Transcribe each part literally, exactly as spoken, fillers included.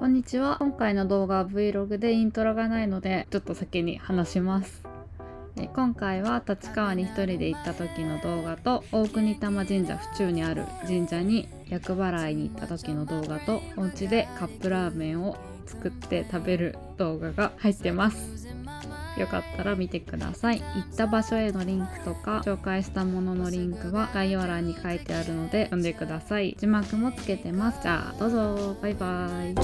こんにちは。今回の動画は Vlog でイントロがないのでちょっと先に話します。え今回は立川に一人で行った時の動画と、大国玉神社府中にある神社に厄払いに行った時の動画と、お家でカップラーメンを作って食べる動画が入ってます。よかったら見てください。行った場所へのリンクとか紹介したもののリンクは概要欄に書いてあるので読んでください。字幕もつけてます。じゃあどうぞ。バイバイ。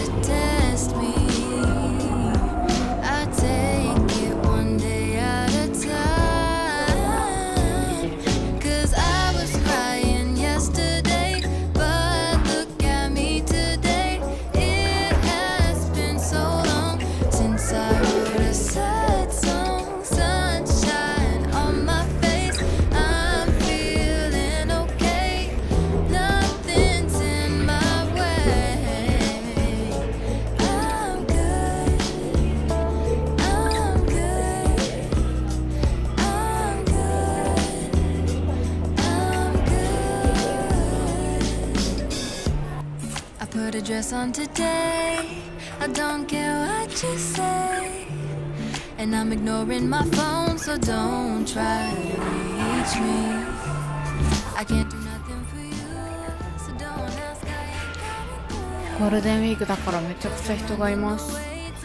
Put a dress on today, I don't care what you say, and I'm ignoring my phone, so don't try to reach me. I can't do nothing for you, so don't ask. I ゴールデンウィークだからめちゃくちゃ人がいます、ね、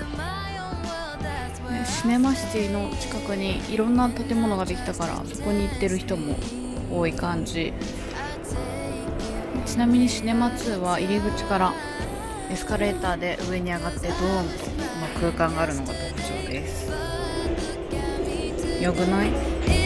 シネマシティの近くにいろんな建物ができたから、そこに行ってる人も多い感じ。ちなみにシネマツーは入り口からエスカレーターで上に上がってドーンとの空間があるのが特徴です。よくない？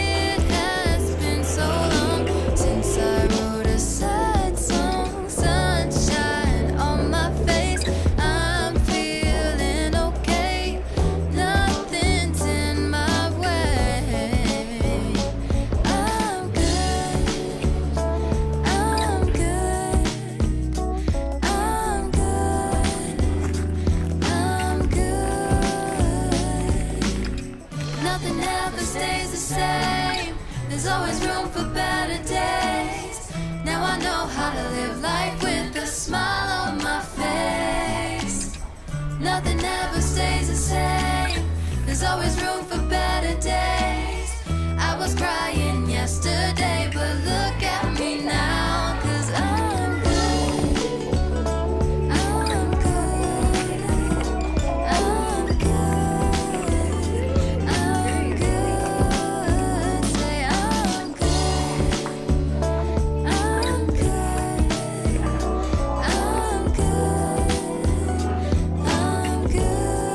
Nothing ever stays the same. There's always room for better days. Now I know how to live life with a smile on my face. Nothing ever stays the same. There's always room for better days. I was crying yesterday, but look at me now, 'cause I'm good. I'm good. I'm good. I'm good. Say I'm good. I'm good. I'm good. I'm good.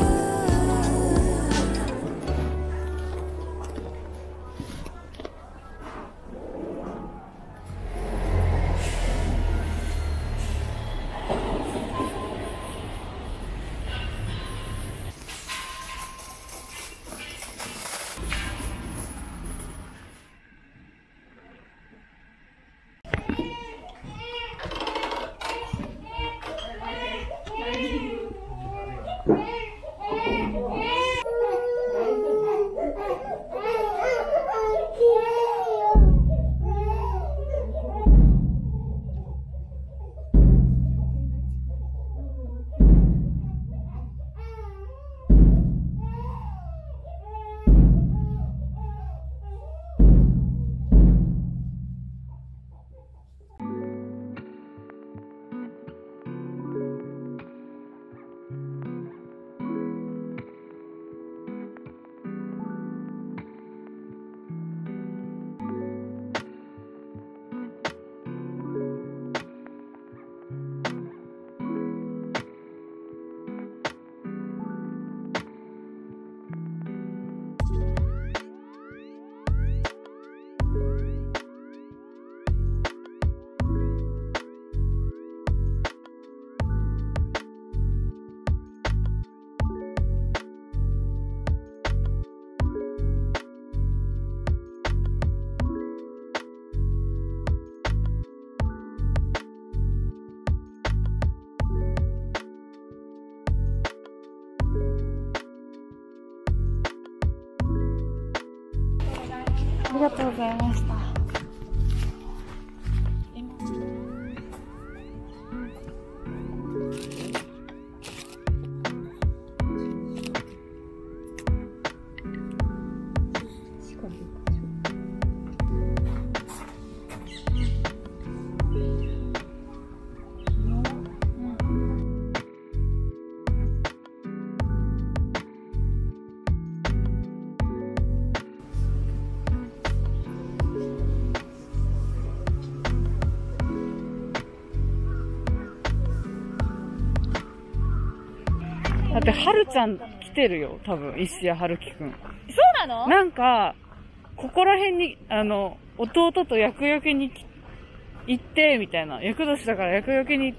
ありがとうございました。 だってはるちゃん来てるよ、多分石谷春樹くん。 そうなの？ なんかここら辺にあの弟と厄除けに行ってみたいな、厄年だから厄除けに行って、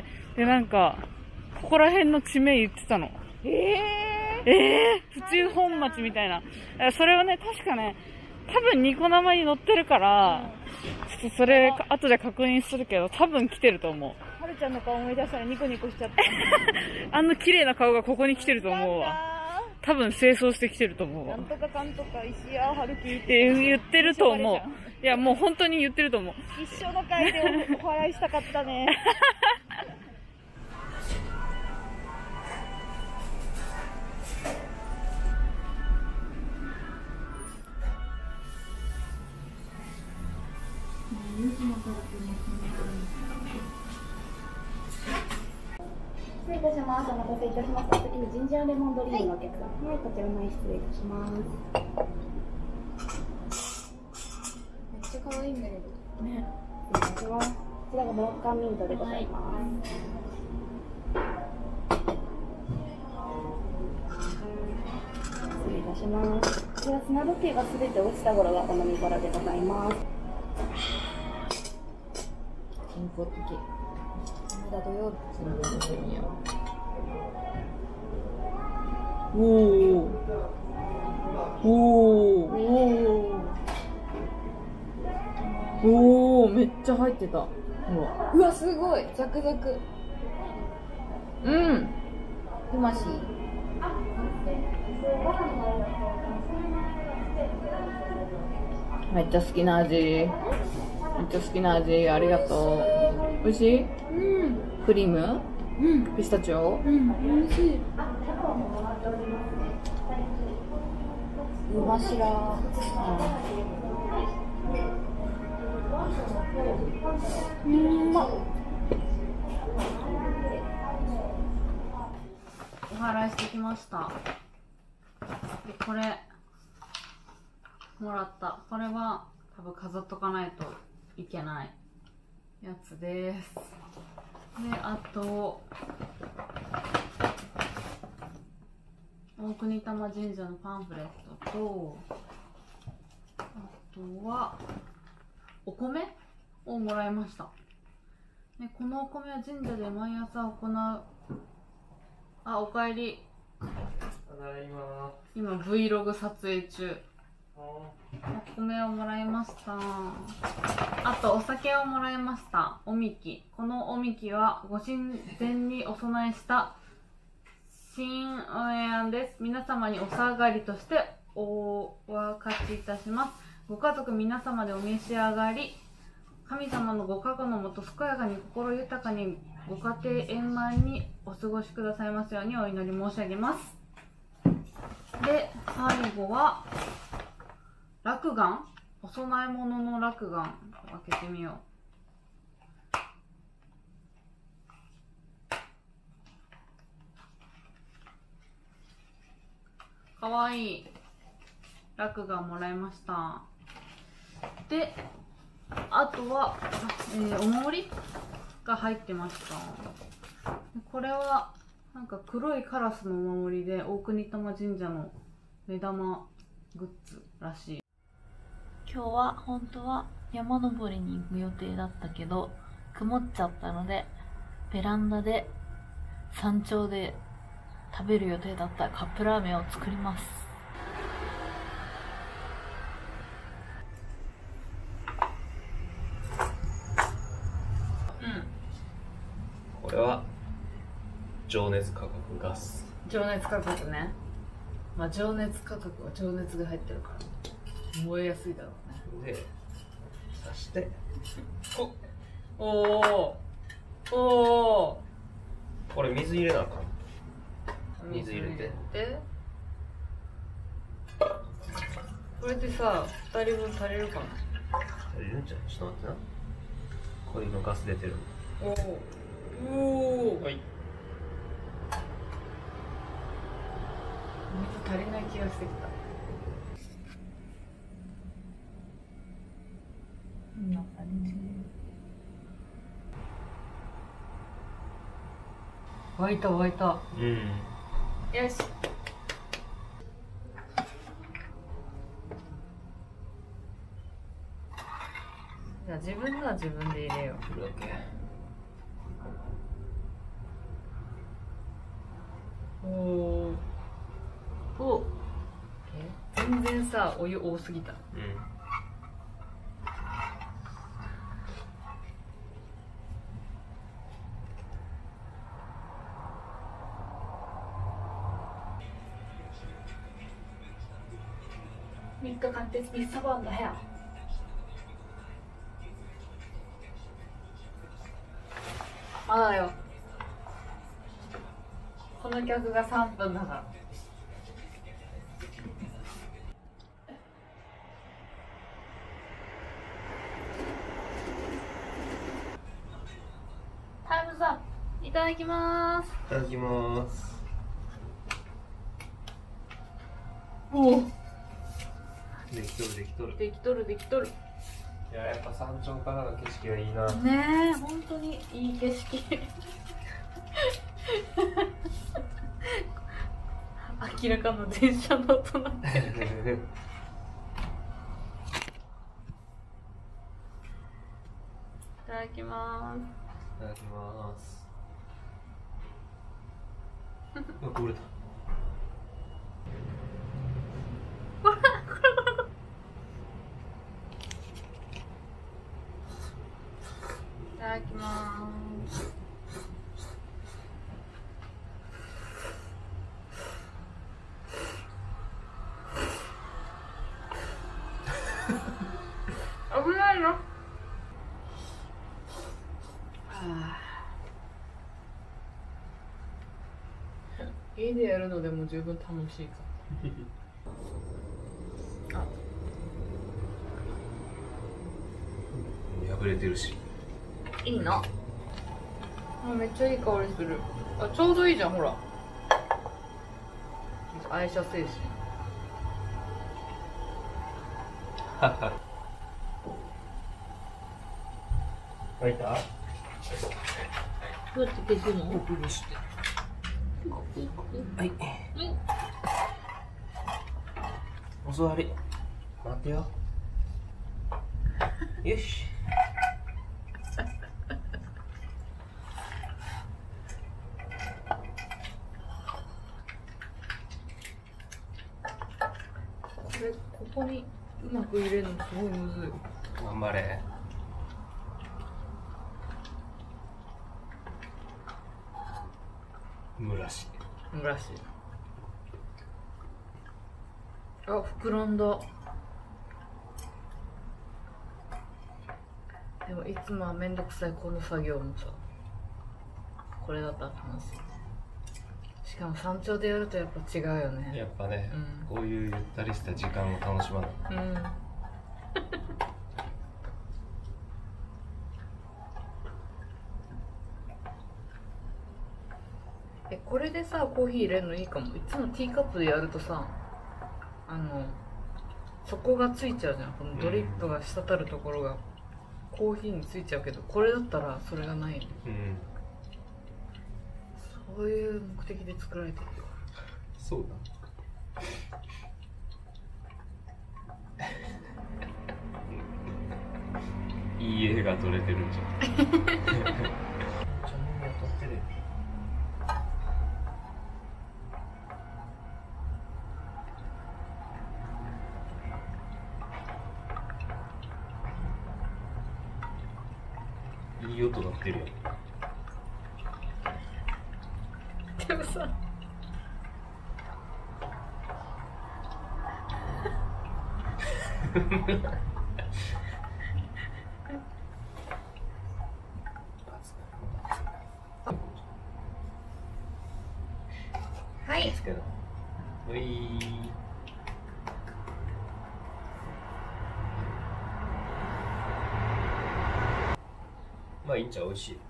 でなんかここら辺の地名言ってたの。 ええー、えー、府中本町みたいな。それはね、確かね、多分ニコ生に載ってるから、ちょっとそれ後で確認するけど、多分来てると思う。 はるちゃんの顔思い出したらニコニコしちゃった。 あんな綺麗な顔がここに来てると思うわ。多分清掃してきてると思うわ。 なんとかかんとか石谷春樹って言ってると思う。いやもう本当に言ってると思う。 一緒の会でお笑いしたかったね。 失礼いたします。お待たせいたしました。次にジンジャーレモンドリームのお客様。はい、こちら前失礼いたします。めっちゃ可愛いんだけど。ね。失礼いたします。こちらがモッカミントでございます。失礼いたします。こちら砂時計がすべて落ちた頃がお飲み頃でございます。健康的。まだ土曜日。おお。おお。おお、めっちゃ入ってた。ほら。うわ、すごい。ザクザク。うん。ふましい。めっちゃ好きな味。めっちゃ好きな味。ありがとう。美味しい？うん。クリーム？うん。ピスタチオ？うん。美味しい。うましら。うん。うまっ。 お祓いしてきました。でこれもらった。これは多分飾っとかないといけないやつです。であと大国玉神社のパンフレットと、あとはお米をもらいました。でこのお米は神社で毎朝行う。あ、おかえり。ただいま。今 Vlog 撮影中。お米をもらいました。あとお酒をもらいました。おみき。このおみきはご神前にお供えした新おやんです。皆様にお下がりとしてお分かちいたします。ご家族皆様でお召し上がり、神様のご加護のもと健やかに心豊かにご家庭円満にお過ごしくださいますようにお祈り申し上げます。で最後は落雁、お供え物の落雁開けてみよう。かわいい落雁もらいました。であとは、えー、お守りが入ってました。これはなんか黒いカラスのお守りで大国玉神社の目玉グッズらしい。 今日は本当は山登りに行く予定だったけど曇っちゃったので、ベランダで山頂で食べる予定だったカップラーメンを作ります。 これは情熱価格ガス。 情熱価格ね。まあ情熱価格は情熱が入ってるから燃えやすいだろうね。 で刺しておおおお、 これ水入れなあかん。水入れてでこれでさふたりぶん足りるかな。 足りるんじゃない？ちょっと待ってな。これ今ガス出てる。 おおおお、はい。水足りない気がしてきた。こんな感じ。沸いた沸いた。 うん。 よし。じゃあ自分のは自分で入れよう。 これだけ。 おお。お。え、全然さ、お湯多すぎた。 うん。 みっかかん鉄にサバンだよ。まだよ。この曲がさんぷんだから。タイムズアップ。いただきます。 いただきます。 おお。 できとるできとる。 できとるできとる。 いや、やっぱ山頂からの景色がいいな。 ねえ、本当にいい景色。明らかな電車の音なんて。いただきます。 いただきます。あ、これだ。 いただきます。危ないの。家でやるのでも十分楽しいか。あ、 破れてるし。 いいな。あ、めっちゃいい香りする。あ、ちょうどいいじゃん、ほら。愛車精神。 開いた？ どうやって消すの？ どうして？はい。お座り。待ってよ。よし。 これ、ここにうまく入れるのすごいむずい。 頑張れ。蒸らし。 蒸らし。あ、膨らんだ。でもいつもはめんどくさいこの作業もさ、これだったら楽しい。しかも山頂でやるとやっぱ違うよね。 やっぱね、 うん、 こういうゆったりした時間を楽しまない。 うん。え、これでさ、コーヒー入れるのいいかも。いつもティーカップでやるとさ、あの底がついちゃうじゃん。このドリップが滴るところがコーヒーについちゃうけど、これだったらそれがないよね。 うん。 そういう目的で作られてるよ。 そうだ。いい絵が撮れてるんじゃん。ちゃんと撮ってる。いい音鳴ってるよ。 でもさ、はい。 うい。まあいいんちゃう、美味しい。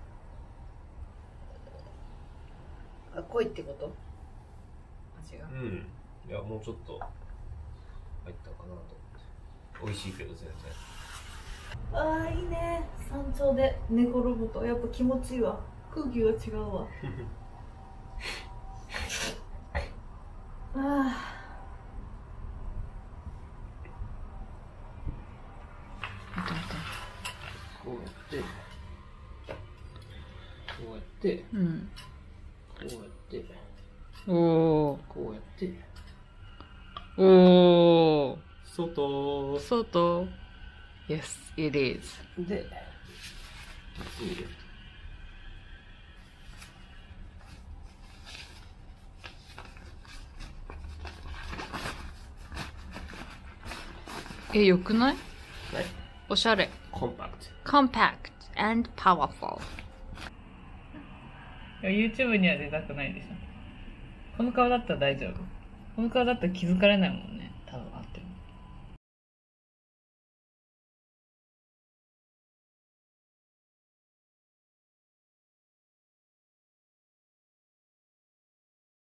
あ、濃いってこと？味が。 うん。いや、もうちょっと入ったかなと思って。美味しいけど全然。 ああ、いいね。山頂で寝転ぶとやっぱ気持ちいいわ。空気が違うわ。 こうやってこうやってうん。 こうやっておお。 こうやっておお。 外外。Yes, it is. で次でえ、よくない？ はいおしゃれ。 コンパクト Compact and powerful. YouTube には出たくないでしょ。この顔だったら大丈夫。この顔だったら気づかれないもんね。